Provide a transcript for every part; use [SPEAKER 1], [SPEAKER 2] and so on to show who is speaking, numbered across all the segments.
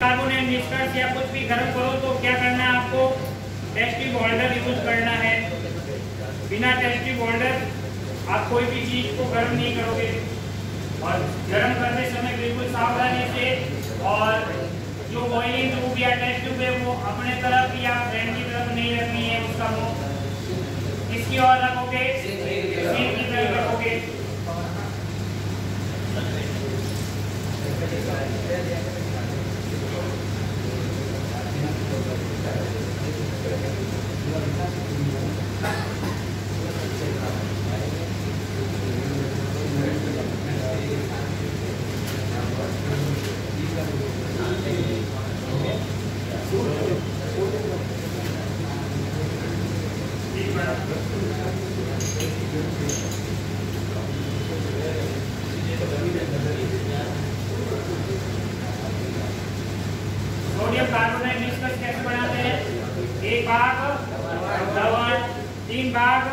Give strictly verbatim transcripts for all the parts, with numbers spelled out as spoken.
[SPEAKER 1] Carbonate निष्कर्ष या कुछ भी गर्म करो तो क्या करना है आपको? टेस्ट ट्यूब होल्डर यूज करना है। बिना टेस्ट ट्यूब होल्डर आप कोई भी चीज को गर्म नहीं करोगे और गर्म करते समय बिल्कुल सावधानी से, और जो बॉइलिंग ट्यूब या टेस्ट ट्यूब है वो अपने तरफ या फ्रेंड की तरफ नहीं रखनी है, उसका मुंह किसकी ओर रखोगे? सीट की तरफ रखोगे। सोडियम कार्बोनेट निष्कर्ष कैसे बनाते हैं? एक भाग लवण, तीन भाग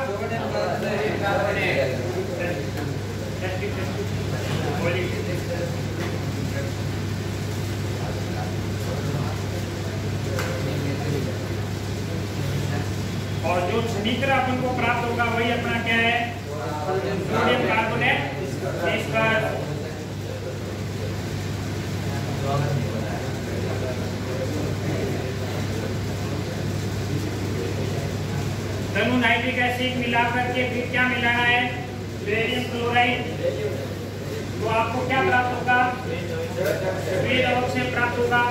[SPEAKER 1] और जो समीकरण अपन को प्राप्त होगा वही अपना क्या है? सोडियम कार्बोनेट निष्कर्ष। तनु नाइट्रिक एसिड मिला करके फिर क्या मिलाना है? Barium chloride. तो आपको क्या प्राप्त होगा? सफेद ऑक्सीजन प्राप्त होगा।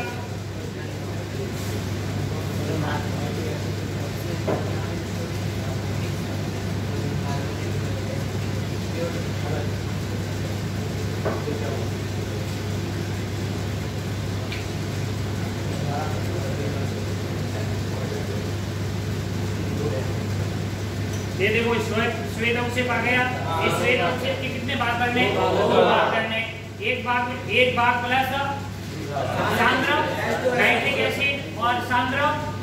[SPEAKER 1] ये देखो श्वेत अवक्षेप आ गया। इस श्वेत अवक्षेप के कितने भाग करने? दो भाग करने। एक भाग एक भाग प्लस सांद्र नाइट्रिक एसिड और सांद्र